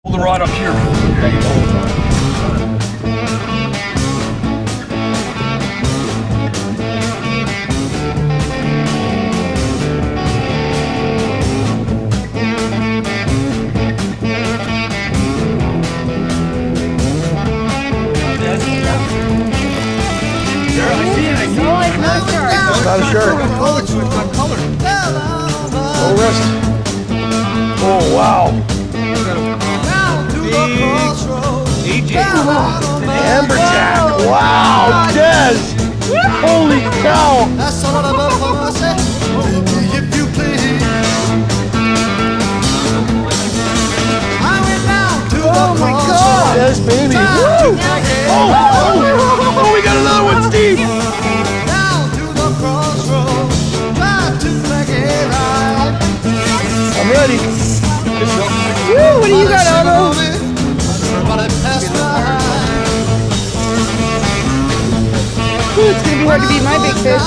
Hold the rod up here. There you go. Not a shirt. It's got color. No wrist. Oh, wow. AJ. Amberjack. Wow, Des. Holy cow. Oh my God. Des, baby. Woo. Oh, we got another one, Steve. I'm ready. Woo, what do you got, Otto? Ooh, it's gonna be hard to beat my big fish.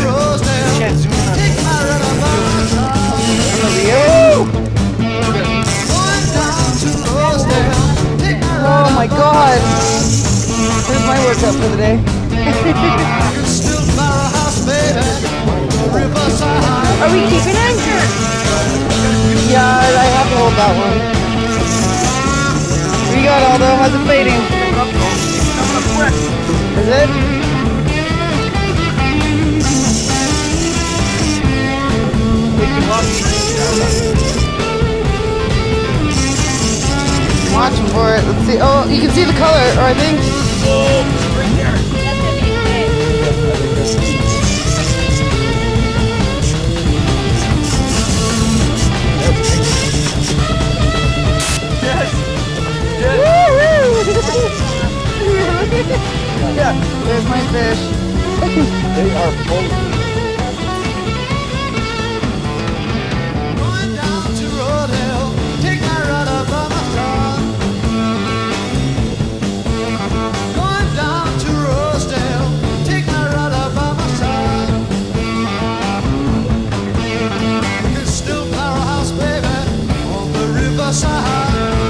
Oh my God. Here's my workout for the day. Are we keeping it? Yeah, I have to hold that one. What do you got, Aldo? How's it fading? Is it? I'm watching for it. Let's see. Oh, you can see the color, or I think. Oh, right there. Yeah, there's my fish. They are full. Going down to Rodale, take my rudder by my side. Going down to Rosedale, take my rudder by my side. It's still Powerhouse, baby, on the riverside.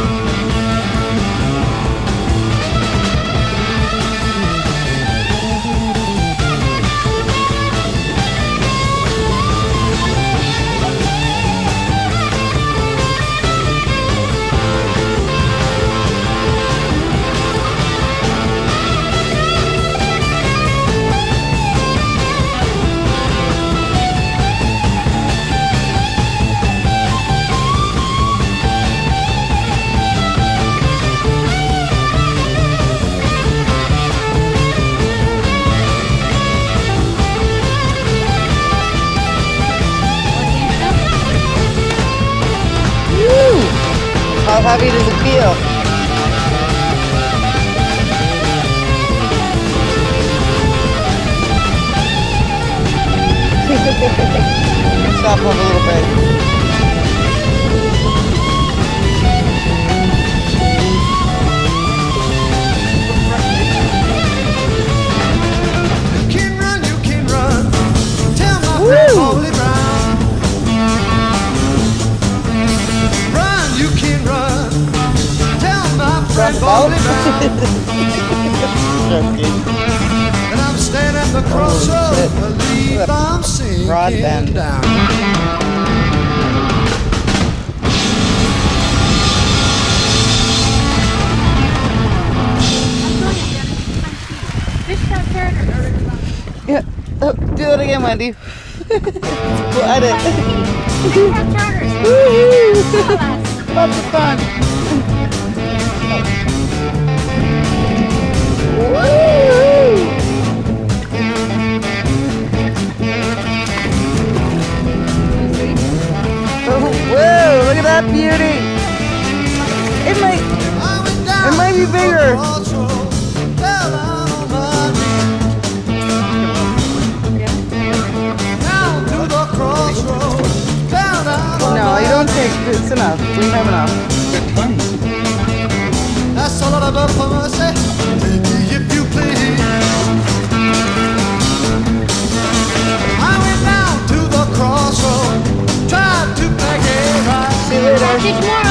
How heavy does it feel? Stop up a little bit. You can run. Tell my friend Holy Brown. Run, you can run. Tell my friend Holy Brown. And I'm standing at the crossroads, believe I'm sinking down. Yeah. Oh, do it again, Wendy. We'll edit. Woohoo! Lots of fun. Woo! Oh, whoa! Look at that beauty. It might be bigger. No, you don't take. It's enough. We have enough. That's all I've done for mercy. Take me if you please. I went down to the crossroad, tried to make it right. See you later.